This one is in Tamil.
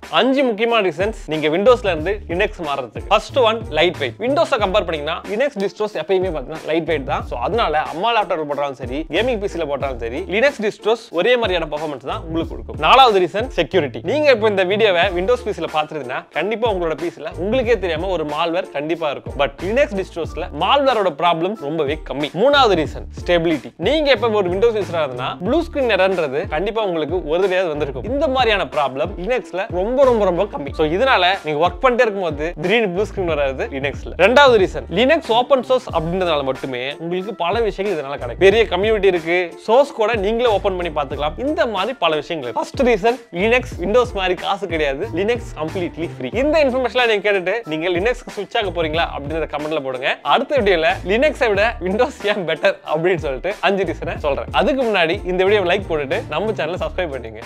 5 முக்கியமான ரீசன்ஸ் நீங்க விண்டோஸ்ல இருந்து லினக்ஸ் மாறதுக்கு. First one lightweight. விண்டோஸை கம்பேர் பண்ணீங்கன்னா லினக்ஸ் டிஸ்ட்ரோஸ் எப்பயுமே பார்த்தீங்கன்னா லைட் வெயிட் தான். ஸோ அதனால அம்மா லேப்டாப்ல போட்டாலும் சரி, கேமிங் பிசில போட்டாலும் சரி, லினக்ஸ் டிஸ்ட்ரோஸ் ஒரே மாதிரியான பெர்ஃபார்மன்ஸ் தான் உங்களுக்கு கொடுக்கும். 4வது ரீசன் செக்யூரிட்டி. நீங்க இப்போ இந்த வீடியோவை விண்டோஸ் பிசில பார்த்துருந்தீங்கன்னா கண்டிப்பா உங்களோட பிசில உங்களுக்கே தெரியாம ஒரு மால்வேர் கண்டிப்பா இருக்கும். பட் லினக்ஸ் டிஸ்ட்ரோஸ்ல மால்வேரோட ப்ராப்ளம் ரொம்பவே கம்மி. 3வது ரீசன் ஸ்டெபிலிட்டி. நீங்க எப்ப ஒரு விண்டோஸ் யூஸரா இருந்தா ப்ளூ ஸ்கிரீன் எரர்ன்றது கண்டிப்பா உங்களுக்கு ஒரு தடவையாவது வந்திருக்கும். இந்த மாதிரியான ப்ராப்ளம் லினக்ஸ்ல ரொம்ப ரொம்ப ரொம்ப கம்மி. சோ இதனால நீங்க ஒர்க் பண்ணிட்டே இருக்கும்போது திடீர்னு ப்ளூ ஸ்கிரீன் வராது லினக்ஸ்ல. 2வது ரீசன் லினக்ஸ் ஓபன் சோர்ஸ் அப்படின்றதால மட்டுமே உங்களுக்கு பல விஷயங்கள் இதனால கிடைக்கும். பெரிய கம்யூனிட்டி இருக்கு, சோர்ஸ் கூட நீங்களே ஓபன் பண்ணி பார்த்துக்கலாம். இந்த மாதிரி பல விஷயங்கள். ஃபர்ஸ்ட் ரீசன் லினக்ஸ் விண்டோஸ் மாதிரி காசு கிடையாது. Linux completely free. இந்த இன்ஃபர்மேஷன்லாம் நீங்க கேட்டுட்டு நீங்க லினக்ஸ்க்கு ஸ்விட்ச் ஆக போறீங்களா அப்படிங்கறத கமெண்ட்ல போடுங்க. அடுத்த வீடியோல லினக்ஸை விட விண்டோஸ் ஏன் பெட்டர் அப்படின்னு சொல்லிட்டு 5 ரீசனை சொல்றேன். அதுக்கு முன்னாடி இந்த வீடியோவை லைக் போட்டுட்டு நம்ம சேனலை சப்ஸ்கிரைப் பண்ணுங்க.